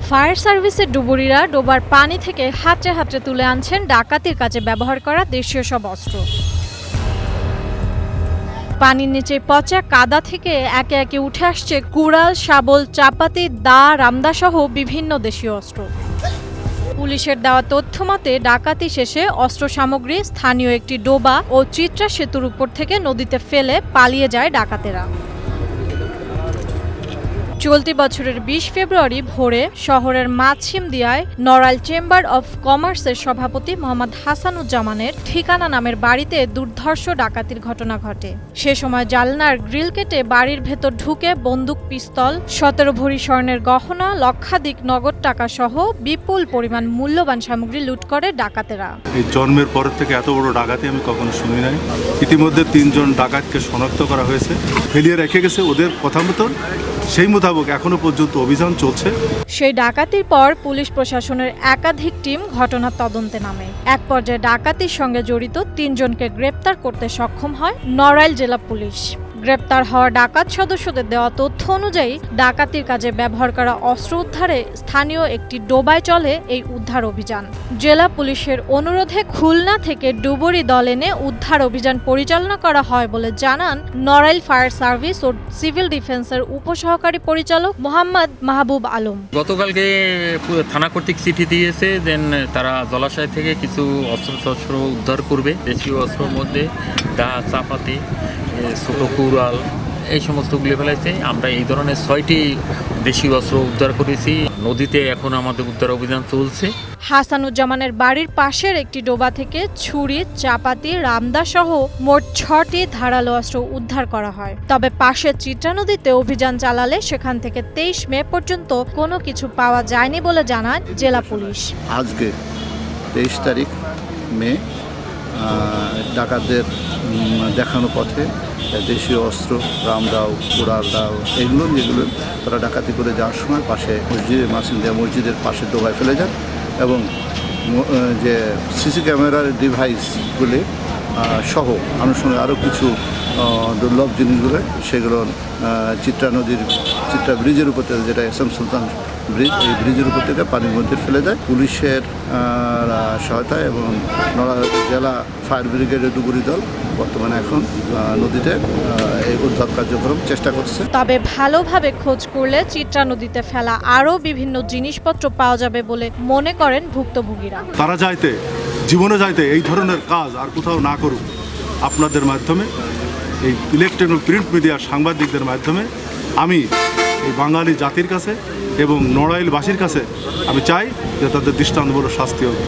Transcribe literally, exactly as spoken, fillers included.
Fire সার্ভিসের ডুবুরিরা ডোবার পানি থেকে হাতড়ে হাতড়ে তুলে আনছেন ডাকাতির কাজে ব্যবহার করা দেশীয় সব অস্ত্র। পানির নিচে পচা কাদা থেকে একে একে উঠে আসছে কুড়াল, শাবল, চাপাতি, দা, রামদা সহ বিভিন্ন দেশীয় অস্ত্র। পুলিশের দেওয়া তথ্য মতে ডাকাতি শেষে অস্ত্র সামগ্রী স্থানীয় একটি ডোবা ও চিত্রা সেতুর উপর থেকে নদীতে ফেলে পালিয়ে যায় ডাকাতেরা। চলতি বছরের বিশ ফেব্রুয়ারি ভোরে শহরের মাছিমদিয়ায় নড়াইল চেম্বার অব কমার্সের সভাপতি মোহাম্মদ হাসানুজ্জামানের ঠিকানা নামের বাড়িতে দুর্ধর্ষ ডাকাতির ঘটনা ঘটে। সে সময় জালনার গ্রিল কেটে বাড়ির ভেতর ঢুকে বন্দুক, পিস্তল, সতেরো ভরি স্বর্ণের গহনা, লক্ষাধিক নগদ টাকা সহ বিপুল পরিমাণ মূল্যবান সামগ্রী লুট করে ডাকাতেরা। এই জন্মের পর থেকে এত বড় ডাকাতি আমি কখনো শুনি নাই। ইতিমধ্যে তিনজন ডাকাতকে শনাক্ত করা হয়েছে, ফেলিয়ে রেখে গেছে ওদের কথা মতন। সেই মোতাবেক এখনো পর্যন্ত অভিযান চলছে। সেই ডাকাতির পর পুলিশ প্রশাসনের একাধিক টিম ঘটনার তদন্তে নামে। এক পর্যায়ে ডাকাতির সঙ্গে জড়িত তিনজনকে গ্রেপ্তার করতে সক্ষম হয় নড়াইল জেলা পুলিশ। গ্রেপ্তার হওয়া ডাকাত সদস্যদের দেওয়া তথ্য অনুযায়ী ডাকাতির কাজে ব্যবহার করা অস্ত্র উদ্ধারে স্থানীয় একটি ডোবায় চলে এই উদ্ধার অভিযান। জেলা পুলিশের অনুরোধে খুলনা থেকে ডুবুরি দল এনে উদ্ধার অভিযান পরিচালনা করা হয় বলে জানান নড়াইল ফায়ার সার্ভিস ও সিভিল ডিফেন্সের উপসহকারী পরিচালক মোহাম্মদ মাহবুব আলম। গতকালকে থানা কর্তৃক চিঠি দিয়েছে, দেন তারা জলাশয় থেকে কিছু অস্ত্র শস্ত্র উদ্ধার করবে। দেশীয় অস্ত্রের মধ্যে দা, চাপাতি, ছোট কুড়াল এই সমস্তগুলি ফেলাইছে। আমরা এই ধরনের ছয়টি দেশীয় অস্ত্র উদ্ধার করেছি। নদীতে এখন আমাদের উদ্ধার অভিযান চলছে। হাসানুজ্জামানের বাড়ির পাশের একটি ডোবা থেকে ছুরি, চাপাতি, রামদা সহ মোট ছটি ধারালো অস্ত্র উদ্ধার করা হয়। তবে পাশের চিত্রা নদীতে অভিযান চালালে সেখান থেকে তেইশ মে পর্যন্ত কোনো কিছু পাওয়া যায়নি বলে জানান জেলা পুলিশ। আজকে তেইশ তারিখ মে ডাকাতদের দেখানো পথে দেশীয় অস্ত্র, রামদাও, কুড়াল দাও, এগুলো যেগুলো তারা ডাকাতি করে যাওয়ার সময় পাশে মসজিদে মাসিমদিয়া মসজিদের পাশে ডোবায় ফেলে যায় এবং যে সিসি ক্যামেরার ডিভাইসগুলি সহ আনুষঙ্গিক আরও কিছু দুর্লভ জিনিসগুলো সেগুলো চিত্রা নদীর চিত্রা ব্রিজের উপর থেকে, যেটা আহসান সুলতান ব্রিজ, এই ব্রিজের উপর থেকে পানির মধ্যে ফেলে দেয়। পুলিশের সহায়তায় এবং নড়াইল জেলা ফায়ার ব্রিগেডের ডুবুরি দল বর্তমানে এখন নদীতে এই উদ্ধার কার্যক্রম চেষ্টা করছে। তবে ভালোভাবে খোঁজ করলে চিত্রা নদীতে ফেলা আরও বিভিন্ন জিনিসপত্র পাওয়া যাবে বলে মনে করেন ভুক্তভোগীরা। তারা যাইতে জীবনে যাইতে এই ধরনের কাজ আর কোথাও না করুক। আপনাদের মাধ্যমে, এই ইলেকট্রনিক প্রিন্ট মিডিয়ার সাংবাদিকদের মাধ্যমে আমি এই বাঙালি জাতির কাছে এবং নড়াইলবাসীর কাছে আমি চাই যে তাদের দৃষ্টান্তমূলক শাস্তি হোক।